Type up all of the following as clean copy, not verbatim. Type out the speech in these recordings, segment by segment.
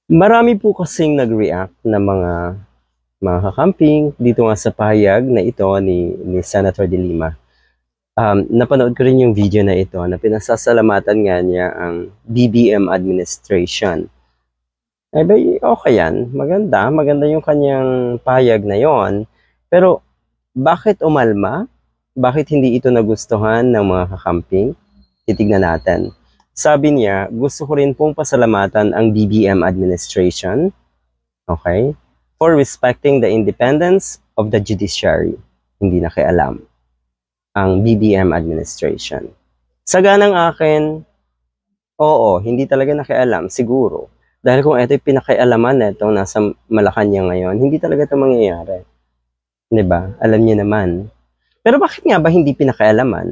Marami po kasing nag-react na mga kakamping dito nga sa pahayag na ito ni Senator De Lima. Napanood ko rin yung video na ito na pinasasalamatan nga niya ang BBM administration. Okay yan. Maganda yung kanyang pahayag na yon. Pero bakit umalma? Bakit hindi ito nagustuhan ng mga kakamping? Titignan natin. Sabi niya, gusto ko rin pong pasalamatan ang BBM administration, okay, for respecting the independence of the judiciary. Hindi nakialam ang BBM administration. Sa ganang akin, oo, hindi talaga nakialam, siguro. Dahil kung ito'y pinakialaman na itong nasa Malacanang ngayon, hindi talaga ito mangyayari. Diba? Alam niyo naman. Pero bakit nga ba hindi pinakialaman?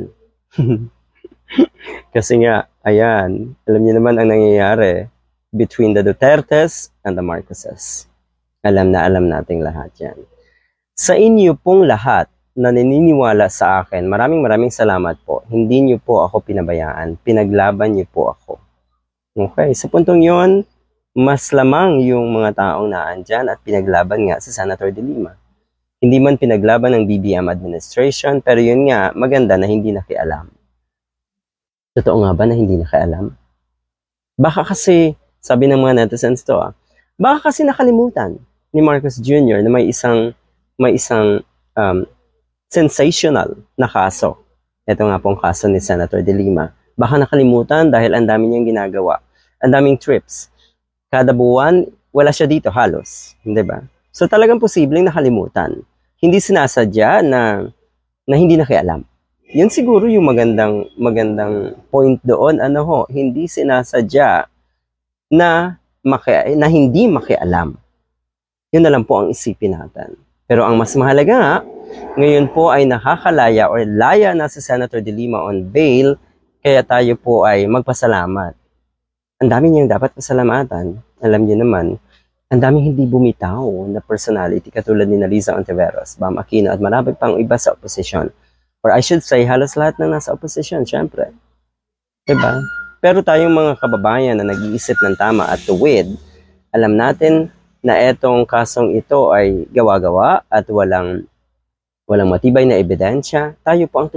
Kasi nga, ayan, alam niyo naman ang nangyayari between the Dutertes and the Marcoses. Alam nating lahat yan. Sa inyo pong lahat na naniniwala sa akin, maraming salamat po. Hindi niyo po ako pinabayaan. Pinaglaban niyo po ako. Okay, sa puntong yon, mas lamang yung mga taong naandyan at pinaglaban nga sa Senator De Lima. Hindi man pinaglaban ng BBM administration, pero yun nga, maganda na hindi nakialam. Totoo nga ba na hindi nakialam? Baka kasi, sabi ng mga netizens to, baka kasi nakalimutan ni Marcos Jr. na may isang sensational na kaso. Ito nga pong kaso ni Senator De Lima. Baka nakalimutan dahil ang dami niyang ginagawa. Ang daming trips. Kada buwan, wala siya dito halos. Hindi ba? So talagang posibleng nakalimutan. Hindi sinasadya na hindi nakialam. Yun siguro yung magandang point doon. Hindi sinasadya na hindi makialam. Yun na lang po ang isipin natin. Pero ang mas mahalaga nga, ngayon po ay nakakalaya or laya na si Senator De Lima on bail, kaya tayo po ay magpasalamat. Ang dami niyang dapat pasalamatan. Alam niyo naman, ang daming hindi bumitaw na personality katulad ni Liza Ontiveros, Bam Aquino at marami pang iba sa oposisyon. Or I should say, halos lahat ng nasa oposisyon, syempre. Diba? Pero tayong mga kababayan na nag-iisip ng tama at tuwid, alam natin na etong kasong ito ay gawa-gawa at walang matibay na ebidensya. Tayo po ang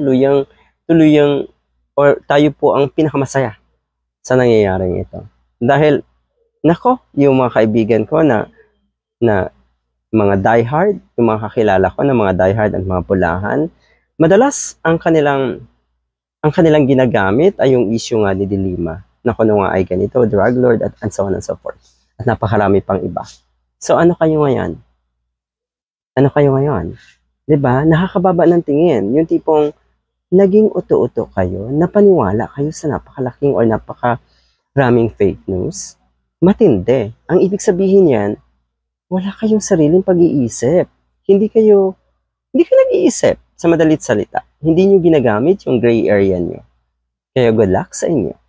tayo po ang pinakamasaya sa nangyayaring ito. Dahil, yung mga kaibigan ko na mga diehard, yung mga kakilala ko na mga diehard at mga pulahan, madalas ang kanilang ginagamit ay yung issue nga ni De Lima na kuno nga ay ganito, drug lord and so on and so forth. At napakarami pang iba. So ano kayo ngayon? Diba? Nakakababa ng tingin. Yung tipong naging uto-uto kayo, napaniwala kayo sa napakalaking or napakaraming fake news. Matindi. Ang ibig sabihin yan, wala kayong sariling pag-iisip. Hindi kayo nag-iisip sa madalit salita. Hindi nyo ginagamit yung gray area nyo. Kaya good luck sa inyo.